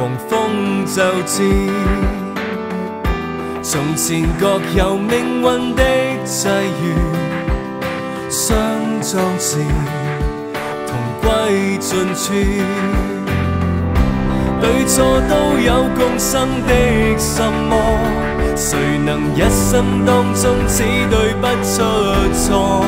狂風就知，從前各有命運的際遇，相撞時同歸盡處，對錯都有共生的心魔，誰能一生當中只對不出錯？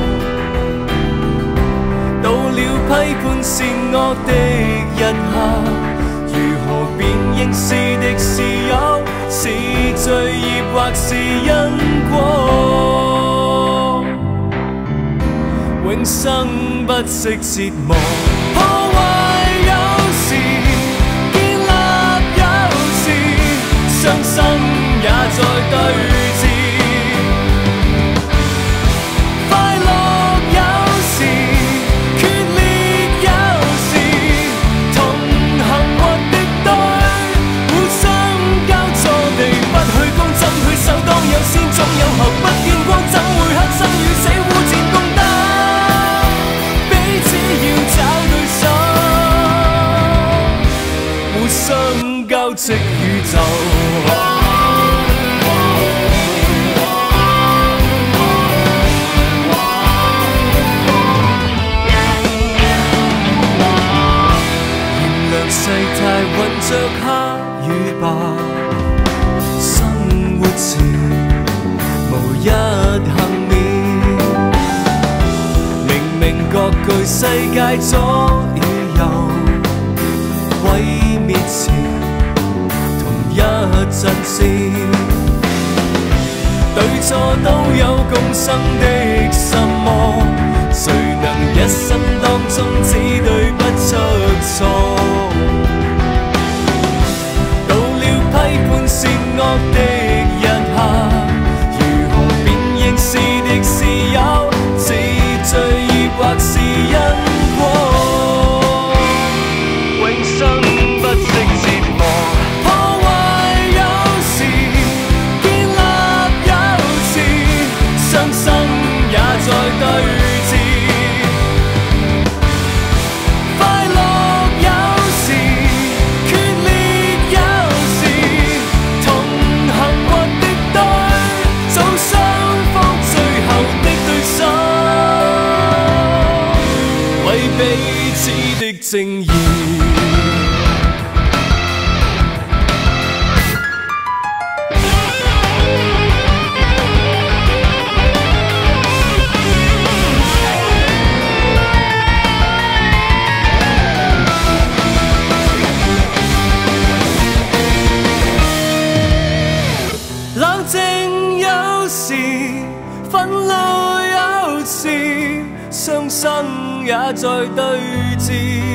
到了批判善惡的一刻，如何辨認是敵是友，是罪孽或是因果？永生不息折磨，破壞有時，建立有時，傷心也在對峙。總有後不見光，怎會黑生與死互戰共鬥？彼此要找對手，互相交織宇宙。原諒世態混着黑與白，生活時一幸免，明明各具世界左與右，毀滅前同一陣線，對錯都有共生的心魔，誰能一生當中只對不出錯？到了批判善惡的一刻，是敵是友，是罪孽或是因果？永生不息折磨，破壞有時，建立有時，傷心也在對峙。快樂有時，決裂有時，同行或敵對，做雙彼此的正義。冷靜有時，憤怒有時，傷生也在對峙，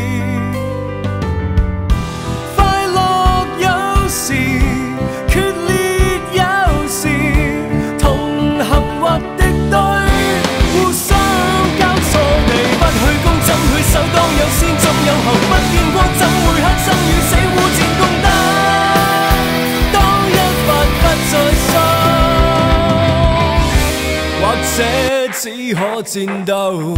快樂有時，決裂有時，同行或敵對，互相交錯地不去攻，怎去守？當有先總有後，不見光，怎會黑生與死互戰共鬥？當一發不再收，或者只可戰鬥。